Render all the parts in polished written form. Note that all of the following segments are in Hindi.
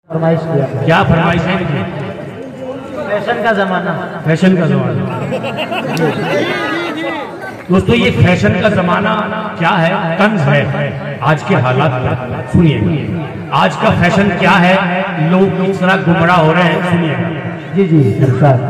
फरमाइश किया। क्या फरमाइश है? फैशन का जमाना। फैशन का जमाना। दोस्तों ये फैशन का जमाना क्या है? तंज है आज के हालात पर। सुनिए आज का फैशन क्या है, लोग किस तरह गुमराह हो रहे हैं, सुनिए। जी जी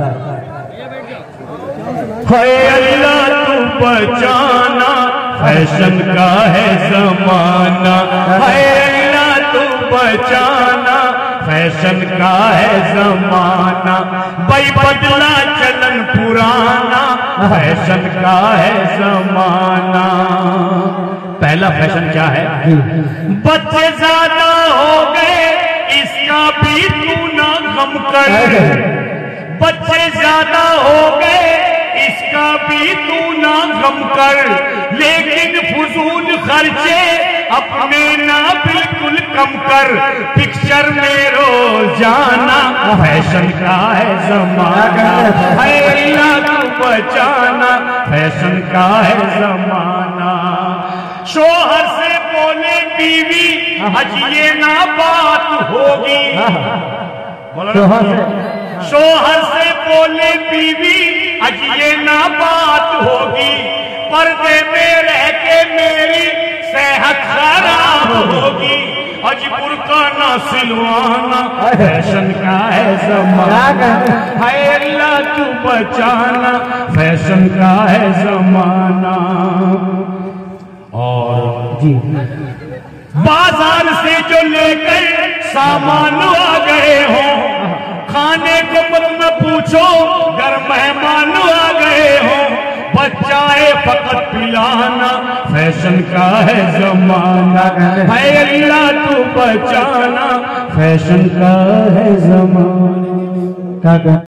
हाय अल्लाह तू बचाना, फैशन का है जमाना। हाय अल्लाह तू बचाना, फैशन का है जमाना। भाई बदला चलन पुराना, फैशन का है जमाना। पहला फैशन क्या है? बच्चे ज्यादा हो गए इसका भी तू ना गम कर। बच्चे ज्यादा हो गए इसका भी तू ना गम कर, लेकिन फजूल खर्चे अपने ना बिल्कुल कम कर। पिक्चर में रोजाना, फैशन का है जमाना। है अल्लाह तू बचाना, फैशन का है जमाना। शोहर से बोले बीवी आज ये ना बात होगी। शोहर से बोले बीवी आज ये ना बात होगी। पर्दे में रह के मेरी सेहत खराब होगी। आज बुर्का ना सिलवाना, फैशन का है जमाना। हाय अल्लाह तू बचाना, फैशन का है जमाना। और जी बाजार से जो लेकर सामान आ गए हो, खाने को मत न पूछो घर मेहमान आ गए हो। बच्चाए फकत पिलाना, फैशन का है जमाना। है अल्लाह तू बचाना, फैशन का है जमाना।